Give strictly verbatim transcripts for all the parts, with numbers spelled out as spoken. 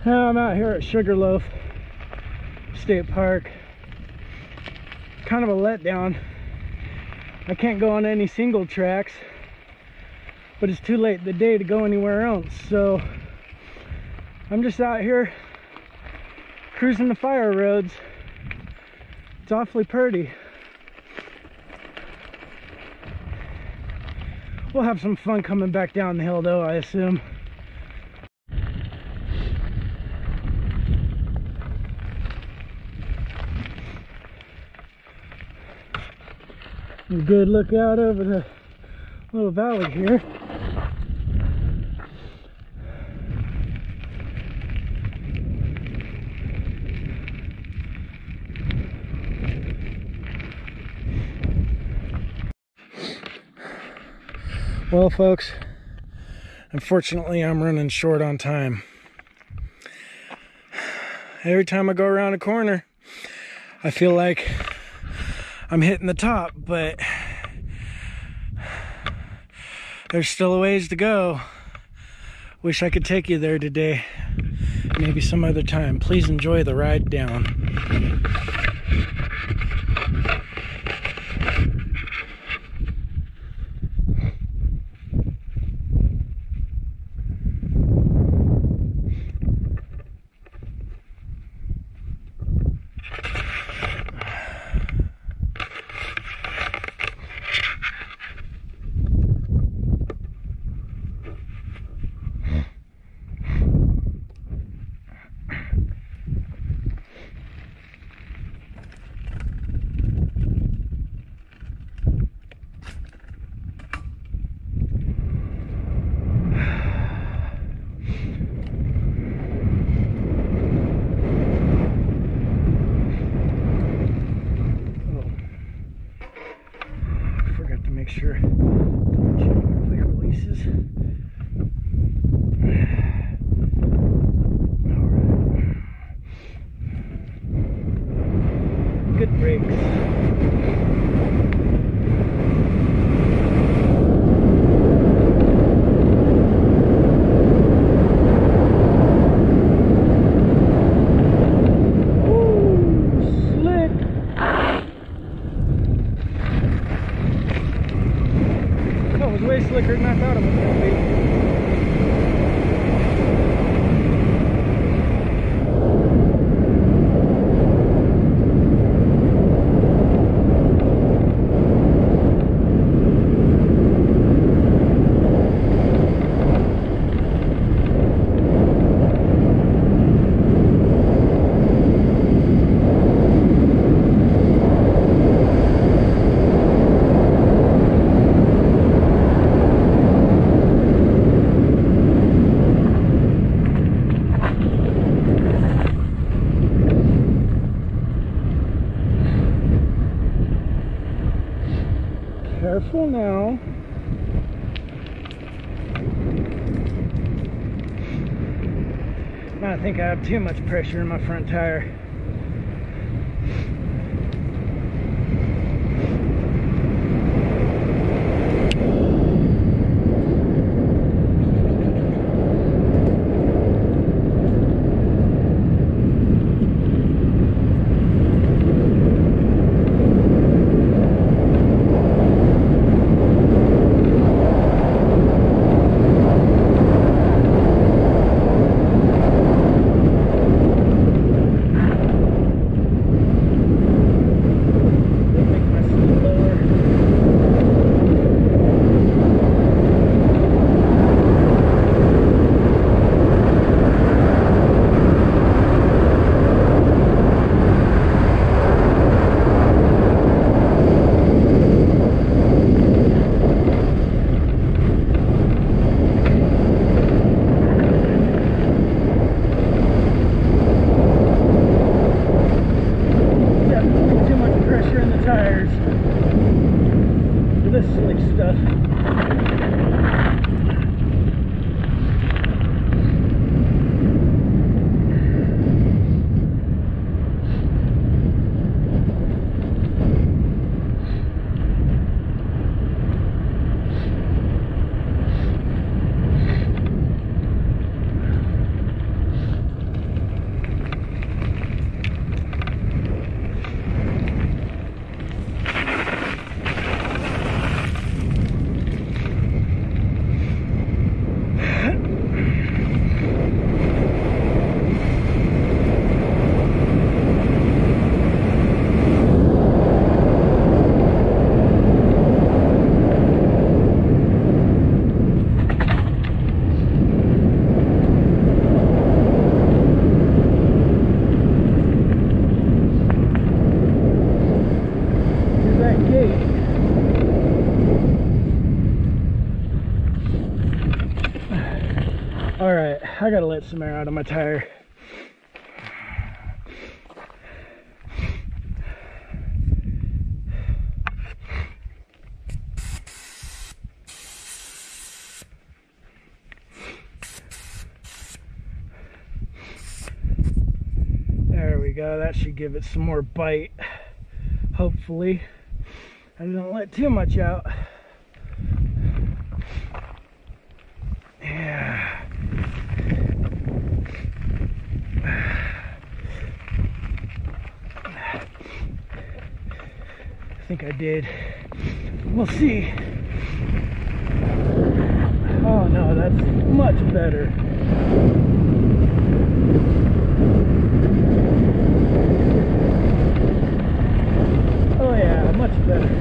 Now I'm out here at Sugarloaf State Park. Kind of a letdown. I can't go on any single tracks, but it's too late in the day to go anywhere else. So I'm just out here cruising the fire roads. It's awfully pretty. We'll have some fun coming back down the hill though, I assume. A good look out over the little valley here. Well, folks, unfortunately I'm running short on time. Every time I go around a corner, I feel like I'm hitting the top, but there's still a ways to go. Wish I could take you there today, maybe some other time. Please enjoy the ride down. Make sure double check my quick releases. Alright. Good brakes. Way slicker than I thought it was going to be. Careful now. I think I have too much pressure in my front tire. All right, I gotta let some air out of my tire. There we go, that should give it some more bite, hopefully. I didn't let too much out. Yeah. I think I did. We'll see. Oh no, that's much better. Oh yeah, much better.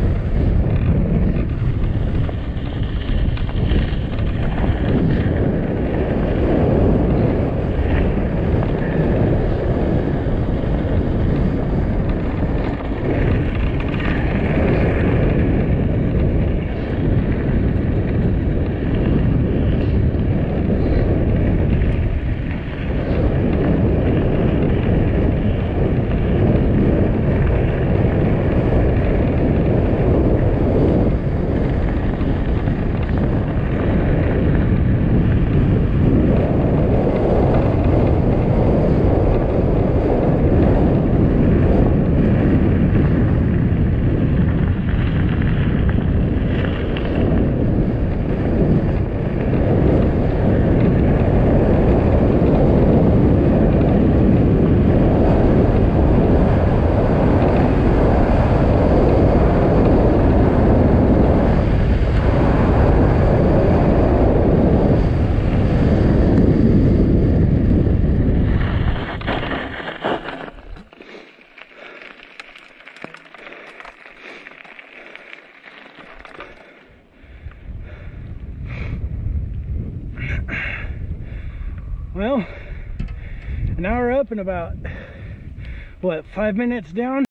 Well, an hour up and about, what, five minutes down?